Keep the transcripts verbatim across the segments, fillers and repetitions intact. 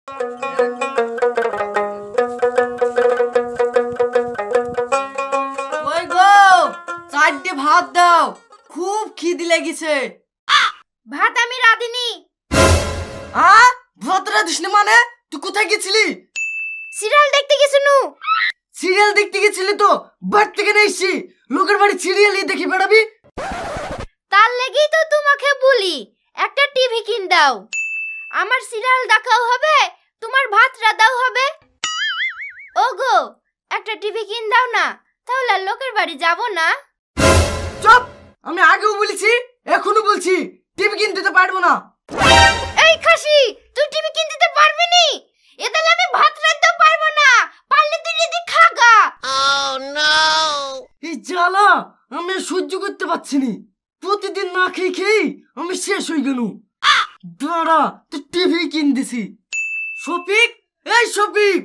ওই গো, চারটে ভাত দাও, খুব খিদে লেগেছে। ভাত আমি রাঁধিনি। আ ভাত রাঁধিস না মানে? তুই কোথায় গেছিলি? সিরিয়াল দেখতে গেছিনু। সিরিয়াল দেখতে গেছিলি তো বাড়ি থেকে এসেছি, লোকের বাড়ি সিরিয়ালই দেখি বেড়াবি। তার লেগেই তো তোমাকে বলি একটা টিভি কিন দাও, আমার সিরিয়াল দেখাও হবে, তোমার ভাত রাঁধাও হবে। ওগো, একটা টিভি কিন দাও না, তাহলে আর লোকের বাড়ি যাব না। চুপ! আমি আগেও বলেছি, এখনো বলছি, টিভি কিনতে দিতে পারবো না। এই খাসি, তুই টিভি কিনতে দিতে পারবি নি? এতে আমি ভাত রাঁধতেও পারবো না, পারলে তুই যদি খাগা। Oh no! এই জ্বালা আমি আর সহ্য করতে পারছি নি। প্রতিদিন না খেয়ে খেয়ে আমি শেষ হয়ে গেল। দাঁড়া, তুই টিভি কিন দিছি। শফিক, এই শফিক!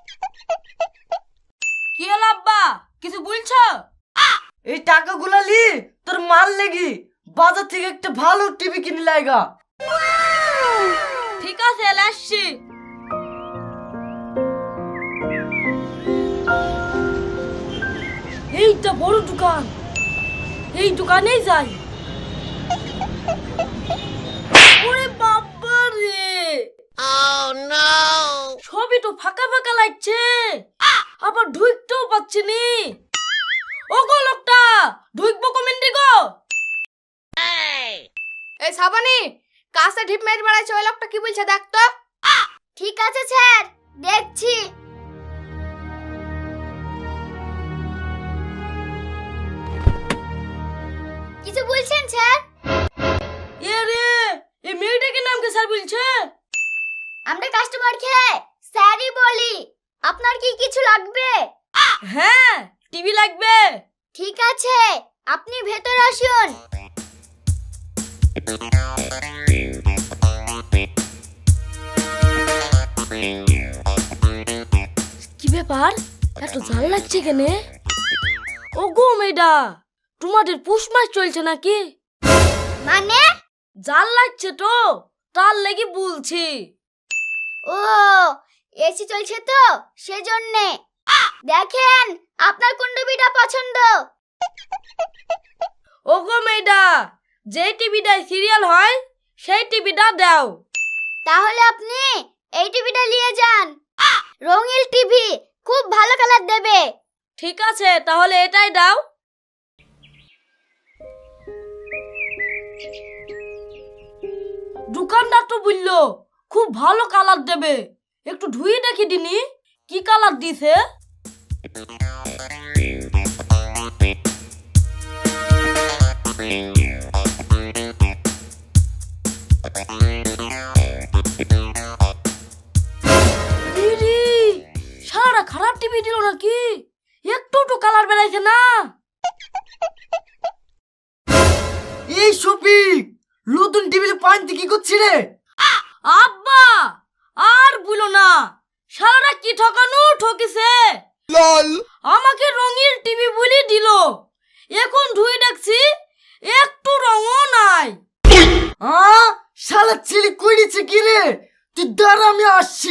কি হলো আব্বা, কিছু বলছো? এই টাকাগুলা লি তোর মাল লেগি বাজার থেকে একটা ভালো টিভি কিনে লাইগা। ঠিক আছে, এলে আসছি। এইটা বড় দোকান, এই দোকানেই যাই। ওরে বাবা রে, Oh no! সবই তো ফাঁকা ফাঁকা লাগছে, আবার ঢুকতেও পাচ্ছি নি। ও গো লোকটা, ঢুকবো কমেন্টে গো। Hey! এই সাবানি, কাছে ঢিপ মেরে বেড়াইছে, ওই লোকটা কি বলছে দেখ তো। ঠিক আছে স্যার, দেখছি। কিছু বলছেন স্যার? এ রে, এই মেয়েটাকে নাম কে স্যার বলছে? আমরা কাস্টমার খেয়ে স্যারই বলি। আপনার কি কিছু লাগবে? হ্যাঁ, টিভি লাগবে। ঠিক আছে, আপনি ভেতরে আসুন। কি ব্যাপার, এত ঝাল লাগছে কেনে? ও গো মেয়েটা, তোমাদের পুষ মাস চলছে নাকি? মানে? জাল লাগছে তো, তার লেগে বলছি। ও, এসি চলছে তো সেজন্যে। দেখেন আপনার কোন টিভিটা পছন্দ। ও গো মেয়েটা, যে টিভিটায় সিরিয়াল হয় সেই টিভিটা দাও। তাহলে আপনি এই টিভিটা নিয়ে যান, রঙিন টিভি, খুব ভালো কালার দেবে। ঠিক আছে, তাহলে এটাই দাও। দোকানদার তো বললো খুব ভালো কালার দেবে, একটু ধুয়ে দেখি দিনি কি কালার দিছে। ইরি, সারা খারাপ টিভি দিল নাকি? একটু তো কালার বেরাইছে না। এই শফিক, নতুন টিভিতে পানি কি করছি রে? আব্বা, আর বলো না, সারা কি ঠকানো ঠকিছে। আমাকে রঙিন টিভি বলে দিল, এখন ধুয়ে দেখছি একটু রঙও নাই। আ শালা ছেলে কইছে কি রে? তুই দাঁড়া, আমি আসছি।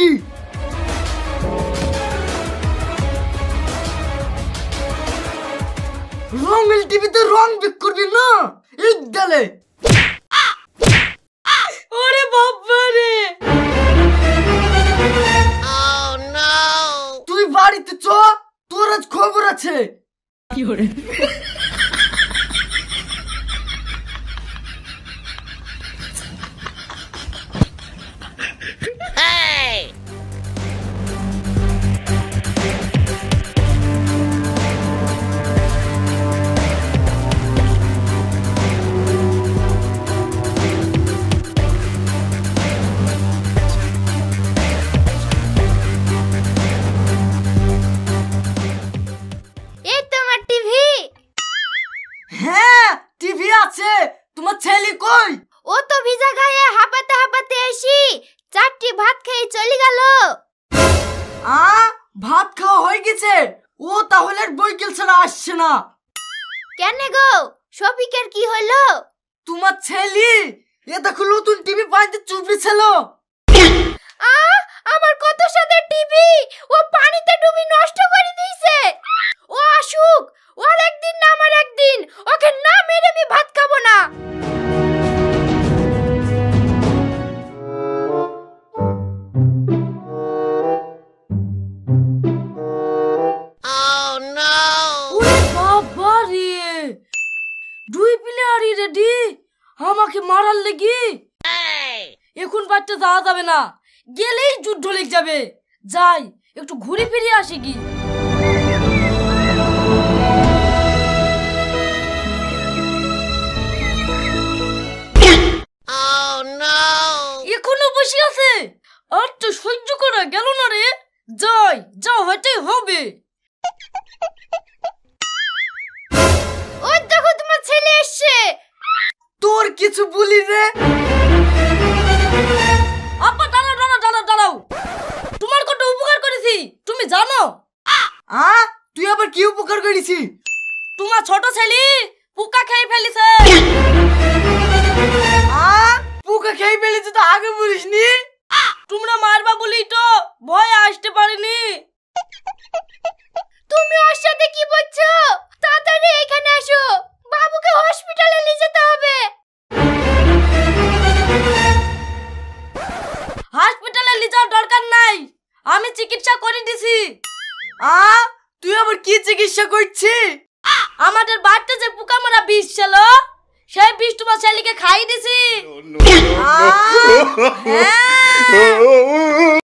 রঙিন টিভিতে রং বিক করবি না, এই দেলে। ওরে বাবা রে, Oh no! তুই বাড়িতে চ, তোর আজ খবর আছে। কি করে? Hey! এই তোমার টিভি। হ্যাঁ, টিভি আছে। তোমার ছেলে কই? ও তো ভিজা গায়ে হাঁপাতে হাঁপাতে এসি চারটি ভাত খেয়ে চলে গেল। আ ভাত খাওয়া হয়ে গেছে, ও তাহলে আর বইকেল ছাড়া আসছে না। কেন গো, শফিকের কি হলো? তোমার ছেলে এ দেখো নতুন টিভি পাইতে চুপড়ি ছিল। আ আমার ছেলি ও পানিতে ডুবি নষ্ট করে দিয়েছে। ও আসুক, ওর একদিন না আমার একদিন, ওকে না মেরে আমি ভাত খাবো না। Oh no! ওরে বাবা রে, দুই প্লেয়ারই রেডি আমাকে মারার লেগে। Hey! এখন বাড়তে যাওয়া যাবে না, গেলেই যুদ্ধ লেগে যাবে। যাই একটু ঘুরে ফিরে আসি কি। Oh no! এখনো বসে আছে, আর তো সহ্য করা গেল না রে। যাই যা হতে হবে। ওই দেখো তোমার ছেলে এসছে। তোর কিছু বলি রে? আপা দাঁড়াও দাঁড়াও দাঁড়াও দাঁড়াও, তোমার কত উপকার করেছি তুমি জানো? আ তুই আবার কি উপকার করেছিস? তোমার ছোট ছেলে পোকা খেয়ে ফেলেছে। আ পোকা খেয়ে ফেলেছে তো আগে বলিসনি? তোমরা মারবা বলি তো ভয় আসতে পারিনি। তুমি ওর সাথে কি বলছো? তাড়াতাড়ি এখানে আসো, বাবুকে হসপিটালে নিয়ে যেতে হবে। হসপিটালে নিয়ে যাওয়ার দরকার নাই, আমি চিকিৎসা করে দিছি। আ তুই আবার কি চিকিৎসা করছিস? আমাদের বাড়িতে যে পোকা মারা বিষ ছিল, সেই বিষ তোমার ছেলেকে খাইয়ে দিছি। আ হ্যাঁ